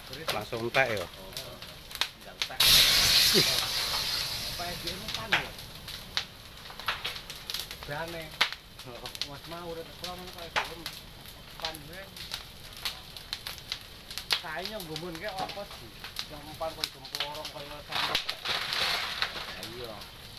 Langsung tek ya. Tinggal tek. PSBM kan ya. Bane. Mas mau udah sekolah mana PSBM. Pan gue. Kayaknya gumun kayak apa sih? Yang pan kok jempol orang kayak sama. Ayo.